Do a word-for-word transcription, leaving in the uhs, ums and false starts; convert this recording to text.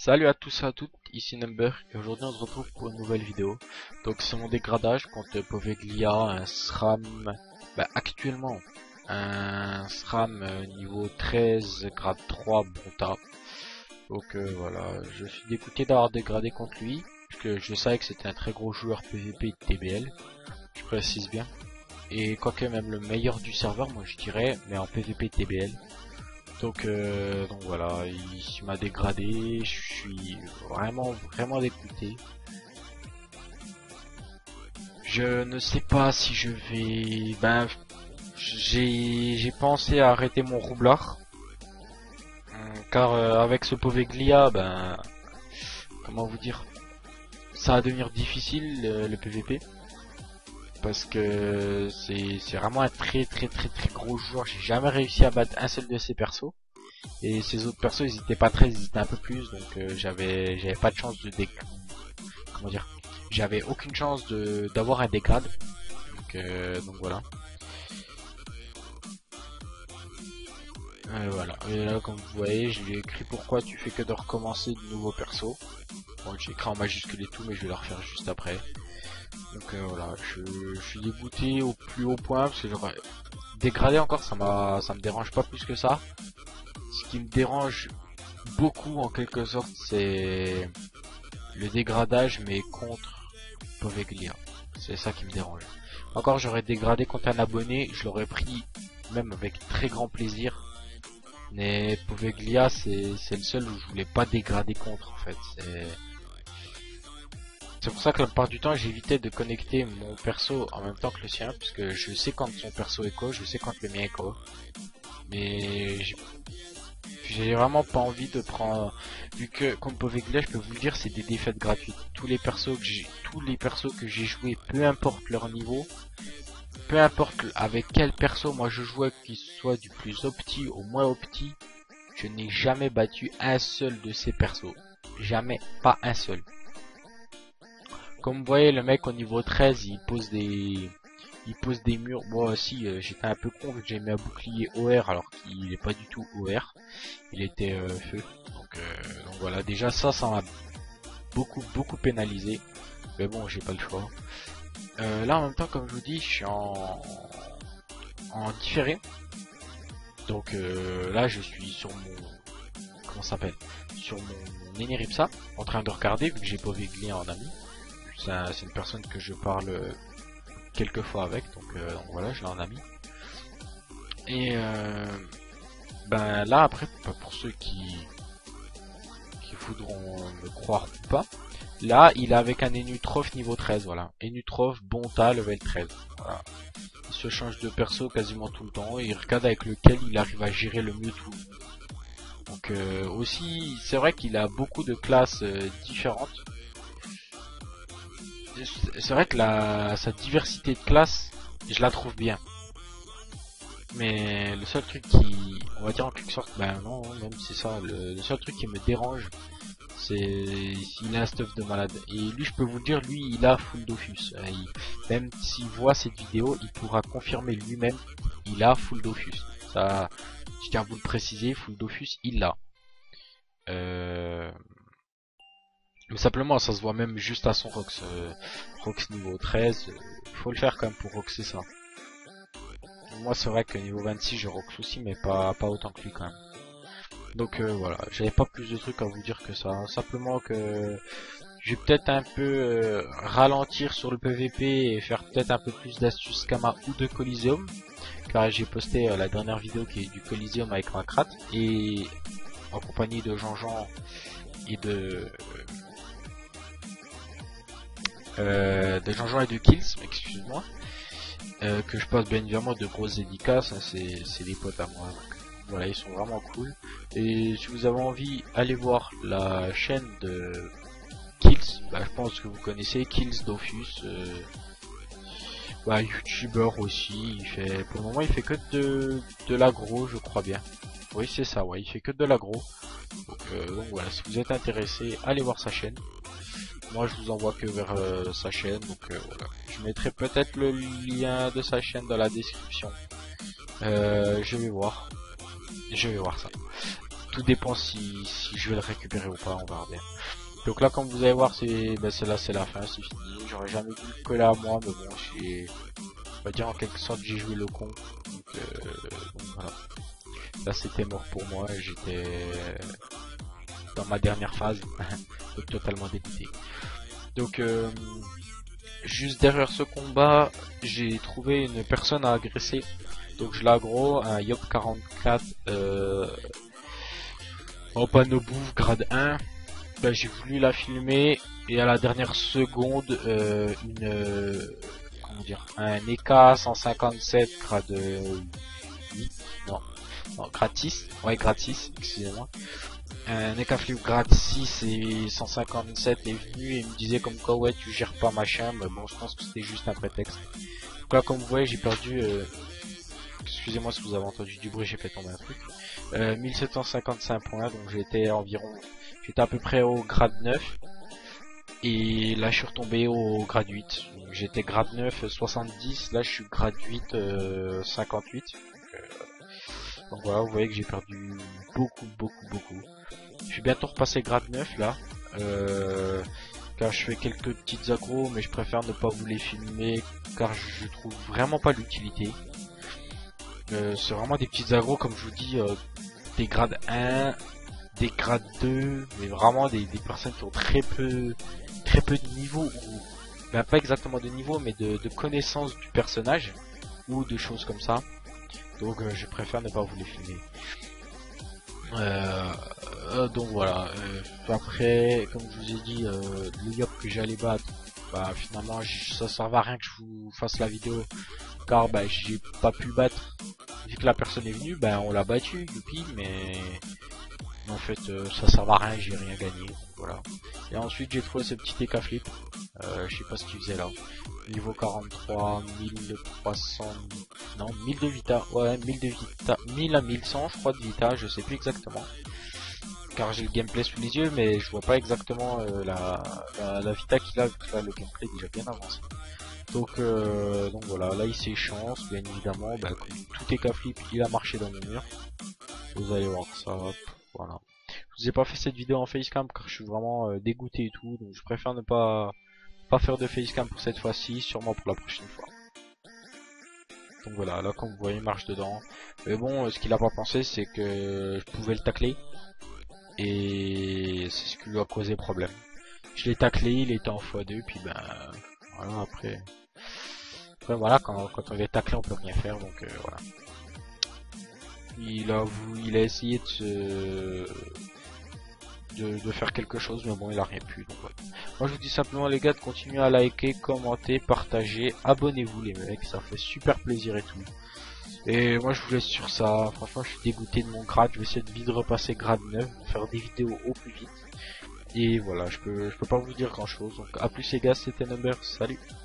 Salut à tous et à toutes, ici Number et aujourd'hui on se retrouve pour une nouvelle vidéo. Donc c'est mon dégradage contre Poveglia, un SRAM, bah, actuellement un SRAM euh, niveau treize, grade trois, Bonta. Donc euh, voilà, je suis dégoûté d'avoir dégradé contre lui, puisque je savais que c'était un très gros joueur P V P de T B L, je précise bien. Et quoique même le meilleur du serveur, moi je dirais, mais en P V P T B L. Donc, euh, donc voilà, il m'a dégradé, je suis vraiment vraiment dégoûté. Je ne sais pas si je vais... Ben, j'ai j'ai pensé à arrêter mon roublard. Car euh, avec ce Poveglia, ben, comment vous dire, ça va devenir difficile euh, le P V P. Parce que c'est c'est vraiment un très très très très gros joueur, j'ai jamais réussi à battre un seul de ses persos. Et ces autres persos ils étaient pas très, ils étaient un peu plus, donc euh, j'avais j'avais pas de chance de dé... comment dire, j'avais aucune chance de d'avoir un dégrade. Donc, euh, donc voilà. Euh, voilà. Et là comme vous voyez, je lui ai écrit pourquoi tu fais que de recommencer de nouveaux persos. Bon, j'ai écrit en majuscule et tout, mais je vais le refaire juste après. Donc euh, voilà, je, je suis dégoûté au plus haut point parce que j'aurais dégradé encore, ça m'a ça me dérange pas plus que ça. Ce qui me dérange beaucoup en quelque sorte, c'est le dégradage, mais contre Poveglia. C'est ça qui me dérange. Encore j'aurais dégradé contre un abonné, je l'aurais pris même avec très grand plaisir. Mais Poveglia, c'est le seul où je voulais pas dégrader contre en fait. C'est pour ça que la plupart du temps j'évitais de connecter mon perso en même temps que le sien, parce que je sais quand son perso est co, je sais quand le mien est co. Mais j'ai vraiment pas envie de prendre, vu que contre Poveglia, je peux vous le dire, c'est des défaites gratuites. Tous les persos que j'ai, tous les persos que j'ai joués, peu importe leur niveau, peu importe avec quel perso moi je jouais, qu'il soit du plus opti au moins opti, je n'ai jamais battu un seul de ces persos. Jamais, pas un seul. Comme vous voyez, le mec au niveau treize, il pose des, il pose des murs. Moi aussi, euh, j'étais un peu con vu que j'ai mis un bouclier O R alors qu'il n'est pas du tout O R. Il était euh, feu. Donc, euh, donc voilà, déjà ça, ça m'a beaucoup, beaucoup pénalisé. Mais bon, j'ai pas le choix. Euh, là, en même temps, comme je vous dis, je suis en, en différé. Donc euh, là, je suis sur mon, comment ça s'appelle, sur mon Eneripsa, en train de regarder vu que j'ai Poveglia en ami. C'est une personne que je parle quelques fois avec, donc, euh, donc voilà, je l'ai en ami. Et euh, ben là après, pour ceux qui qui voudront me croire ou pas, là il est avec un Enutrof niveau treize, voilà, Enutrof Bonta level treize. Voilà. Il se change de perso quasiment tout le temps et il regarde avec lequel il arrive à gérer le mieux tout. Donc euh, aussi, c'est vrai qu'il a beaucoup de classes euh, différentes. C'est vrai que la, sa diversité de classes, je la trouve bien. Mais le seul truc qui, on va dire en quelque sorte, ben non, même c'est ça, le, le seul truc qui me dérange, c'est s'il a un stuff de malade. Et lui, je peux vous dire, lui, il a full Dofus. Il, même s'il voit cette vidéo, il pourra confirmer lui-même, il a full Dofus. Ça, je tiens à vous le préciser, full Dofus, il l'a. Euh... Tout simplement, ça se voit même juste à son Rox. Euh, Rox niveau treize, il euh, faut le faire quand même pour Roxer ça. Moi, c'est vrai que niveau vingt-six, je Rox aussi, mais pas, pas autant que lui quand même. Donc euh, voilà, j'avais pas plus de trucs à vous dire que ça. Simplement que je vais peut-être un peu euh, ralentir sur le P V P et faire peut-être un peu plus d'astuces Kama ou de Coliseum. Car j'ai posté euh, la dernière vidéo qui est du Coliseum avec ma crate. Et en compagnie de Jean-Jean et de... Euh, de Jean-Jean et de Kills, excuse-moi, euh, que je passe bien évidemment de grosses dédicaces, hein, c'est des potes à moi, donc, voilà, ils sont vraiment cool. Et si vous avez envie, allez voir la chaîne de Kills, bah, je pense que vous connaissez Kills Dofus, euh, bah, youtubeur aussi, il fait, pour le moment il fait que de, de l'agro, je crois bien. Oui c'est ça, ouais, il fait que de l'agro. Donc, euh, donc voilà, si vous êtes intéressé, allez voir sa chaîne. Moi je vous envoie que vers euh, sa chaîne, donc euh, voilà. Je mettrai peut-être le lien de sa chaîne dans la description. Euh, je vais voir. Je vais voir ça. tout dépend si, si je vais le récupérer ou pas, on va regarder. Donc là, comme vous allez voir, c'est ben, là c'est la fin, c'est fini. J'aurais jamais dû le coller à moi, mais bon, j'ai, on va dire en quelque sorte, j'ai joué le con. Donc, euh, donc voilà. Là, c'était mort pour moi et j'étais dans ma dernière phase, donc totalement dégoûté. Donc, euh, juste derrière ce combat, j'ai trouvé une personne à agresser. Donc je l'aggro, un Yop quarante-quatre euh, en panneau bouffe grade un. Ben, j'ai voulu la filmer et à la dernière seconde euh, une euh, comment dire, un E K cent cinquante-sept grade huit, non, non grade six, ouais grade six, excusez-moi. Un E K flip grade six et cent cinquante-sept est venu et me disait comme quoi ouais tu gères pas machin, mais bon je pense que c'était juste un prétexte. Donc là comme vous voyez j'ai perdu euh, excusez-moi si vous avez entendu du bruit, j'ai fait tomber un truc. Euh, mille sept cent cinquante-cinq points, donc j'étais environ, j'étais à peu près au grade neuf. Et là je suis retombé au grade huit. J'étais grade neuf soixante-dix, là je suis grade huit euh, cinquante-huit. Donc, euh, donc voilà, vous voyez que j'ai perdu beaucoup, beaucoup, beaucoup. Je suis bientôt repassé grade neuf là. Euh, car je fais quelques petites aggros, mais je préfère ne pas vous les filmer car je trouve vraiment pas l'utilité. Euh, c'est vraiment des petites aggros comme je vous dis, euh, des grades un, des grades deux, mais vraiment des, des personnes qui ont très peu très peu de niveau, ou ben pas exactement de niveau mais de, de connaissance du personnage ou de choses comme ça. Donc euh, je préfère ne pas vous les filmer. Euh, euh, donc voilà, euh, après comme je vous ai dit, euh, le Yop que j'allais battre, bah finalement ça servait à rien que je vous fasse la vidéo car bah j'ai pas pu le battre. Vu que la personne est venue, ben on l'a battu, youpi, mais en fait euh, ça sert à rien, j'ai rien gagné, donc voilà. Et ensuite j'ai trouvé ce petit E K flip, euh, je sais pas ce qu'il faisait là, niveau quarante-trois, mille trois cents, non mille de vita, ouais mille de vita, mille à mille cent je crois de vita, je sais plus exactement, car j'ai le gameplay sous les yeux mais je vois pas exactement euh, la, la, la vita qu'il a, vu que là le gameplay est déjà bien avancé. Donc, euh, donc voilà, là il s'échange, bien évidemment, bah, comme tout est K flip, il a marché dans mon mur. Vous allez voir ça, hop, voilà. Je vous ai pas fait cette vidéo en facecam car je suis vraiment euh, dégoûté et tout, donc je préfère ne pas, pas faire de facecam pour cette fois-ci, sûrement pour la prochaine fois. Donc voilà, là comme vous voyez il marche dedans. Mais bon, euh, ce qu'il a pas pensé c'est que je pouvais le tacler. Et c'est ce qui lui a causé problème. Je l'ai taclé, il était en fois deux, puis ben voilà après... Après voilà, quand, quand on est taclé on peut rien faire, donc euh, voilà. Il a, il a essayé de, se... de, de faire quelque chose, mais bon il a rien pu, donc voilà. Moi je vous dis simplement les gars de continuer à liker, commenter, partager, abonnez-vous les mecs, ça fait super plaisir et tout. Et moi je vous laisse sur ça, franchement je suis dégoûté de mon grade, je vais essayer de vite repasser grade neuf, faire des vidéos au plus vite. Et voilà, je peux, je peux pas vous dire grand chose, donc à plus les gars, c'était Number, salut.